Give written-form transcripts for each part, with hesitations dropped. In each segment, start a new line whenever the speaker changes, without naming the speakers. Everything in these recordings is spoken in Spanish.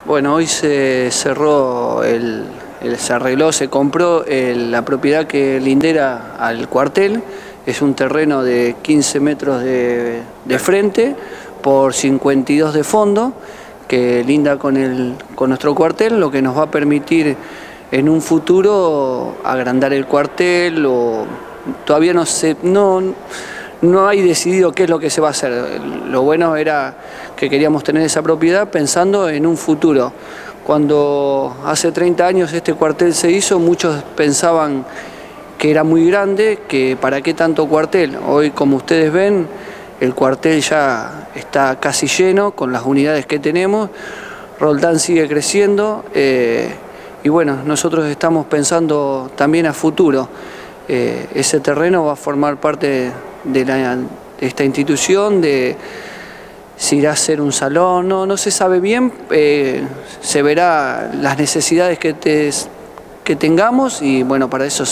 Bueno, hoy se cerró, se arregló, se compró la propiedad que lindera al cuartel. Es un terreno de 15 metros de frente por 52 de fondo, que linda con nuestro cuartel, lo que nos va a permitir en un futuro agrandar el cuartel. Todavía no hay decidido qué es lo que se va a hacer. Lo bueno era que queríamos tener esa propiedad pensando en un futuro. Cuando hace 30 años este cuartel se hizo, muchos pensaban que era muy grande, que para qué tanto cuartel. Hoy, como ustedes ven, el cuartel ya está casi lleno con las unidades que tenemos. Roldán sigue creciendo y bueno, nosotros estamos pensando también a futuro. Ese terreno va a formar parte de esta institución, si irá a ser un salón, no se sabe bien, se verá las necesidades que tengamos y bueno, para eso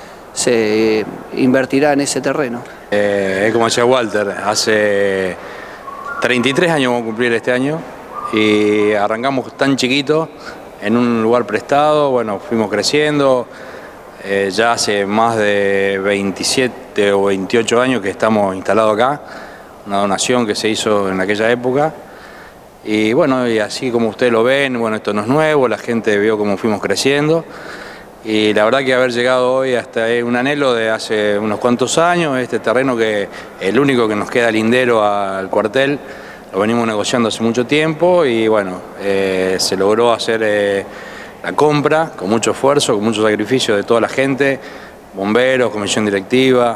se invertirá en ese terreno.
Como decía Walter, hace 33 años vamos a cumplir este año y arrancamos tan chiquito en un lugar prestado, bueno, fuimos creciendo. Ya hace más de 27 o 28 años que estamos instalados acá, una donación que se hizo en aquella época. Y bueno, y así como ustedes lo ven, bueno, esto no es nuevo, la gente vio cómo fuimos creciendo. Y la verdad que haber llegado hoy hasta un anhelo de hace unos cuantos años, este terreno que el único que nos queda lindero al cuartel, lo venimos negociando hace mucho tiempo y bueno, se logró hacer la compra con mucho esfuerzo, con mucho sacrificio de toda la gente, bomberos, comisión directiva,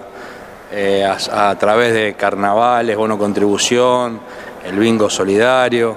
a través de carnavales, bono contribución, el bingo solidario.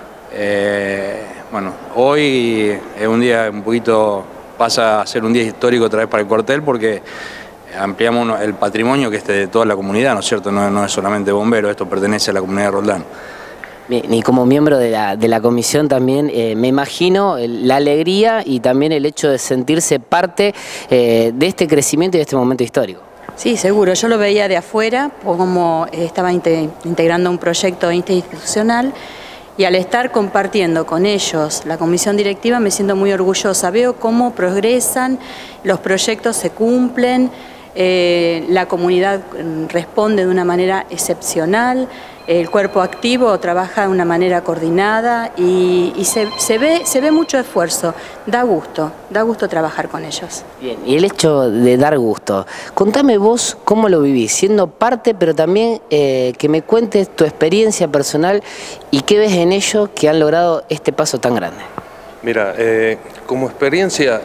Bueno, hoy es un día un poquito, pasa a ser un día histórico otra vez para el cuartel porque ampliamos el patrimonio que es de toda la comunidad, ¿no es cierto? No es solamente bomberos, esto pertenece a la comunidad de Roldán.
Bien, y como miembro de la comisión también me imagino la alegría y también el hecho de sentirse parte de este crecimiento y de este momento histórico.
Sí, seguro. Yo lo veía de afuera, como estaba integrando un proyecto institucional y al estar compartiendo con ellos la comisión directiva me siento muy orgullosa. Veo cómo progresan, los proyectos se cumplen, la comunidad responde de una manera excepcional. El cuerpo activo trabaja de una manera coordinada y se ve mucho esfuerzo. Da gusto trabajar con ellos.
Bien, y el hecho de dar gusto, contame vos cómo lo vivís, siendo parte, pero también que me cuentes tu experiencia personal y qué ves en ellos que han logrado este paso tan grande.
Mira, como experiencia,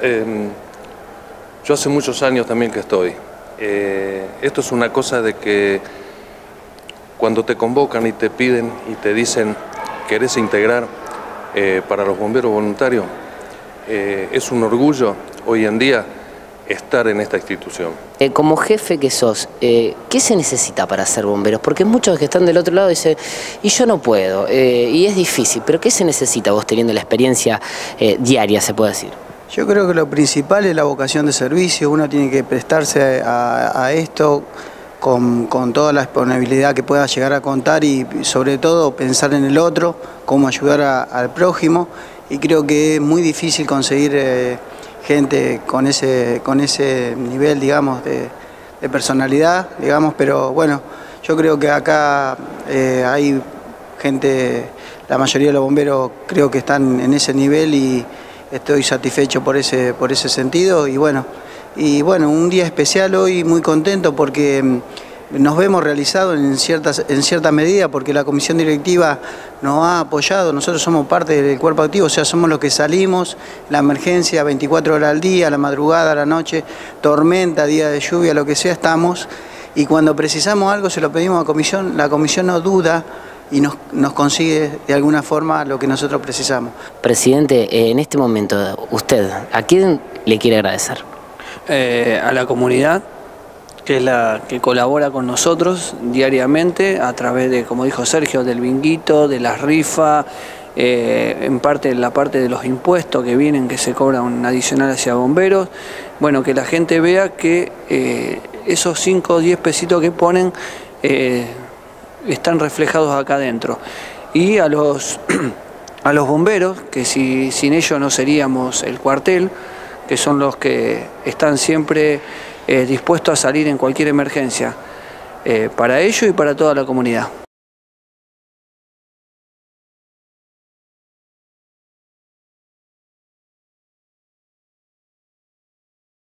yo hace muchos años también que estoy. Esto es una cosa de que cuando te convocan y te piden y te dicen querés integrar para los bomberos voluntarios, es un orgullo hoy en día estar en esta institución.
Como jefe que sos, ¿qué se necesita para ser bomberos? Porque muchos que están del otro lado dicen, y yo no puedo, y es difícil, pero ¿qué se necesita vos teniendo la experiencia diaria, se puede decir?
Yo creo que lo principal es la vocación de servicio, uno tiene que prestarse a esto con toda la disponibilidad que pueda llegar a contar y sobre todo pensar en el otro, cómo ayudar al prójimo, y creo que es muy difícil conseguir gente con ese nivel, digamos, de personalidad, digamos, pero bueno, yo creo que acá hay gente, la mayoría de los bomberos creo que están en ese nivel y estoy satisfecho por ese sentido y bueno, un día especial hoy, muy contento porque nos vemos realizados en cierta medida porque la comisión directiva nos ha apoyado, nosotros somos parte del cuerpo activo, o sea, somos los que salimos, la emergencia 24 horas al día, la madrugada, la noche, tormenta, día de lluvia, lo que sea, estamos y cuando precisamos algo se lo pedimos a la comisión no duda y nos consigue de alguna forma lo que nosotros precisamos.
Presidente, en este momento, usted, ¿a quién le quiere agradecer?
A la comunidad, que es la que colabora con nosotros diariamente a través de, como dijo Sergio, del binguito, de las rifas, en parte la parte de los impuestos que vienen, que se cobra un adicional hacia bomberos. Bueno, que la gente vea que esos 5 o 10 pesitos que ponen están reflejados acá adentro. Y a los a los bomberos, que sin ellos no seríamos el cuartel, que son los que están siempre dispuestos a salir en cualquier emergencia, para ellos y para toda la comunidad.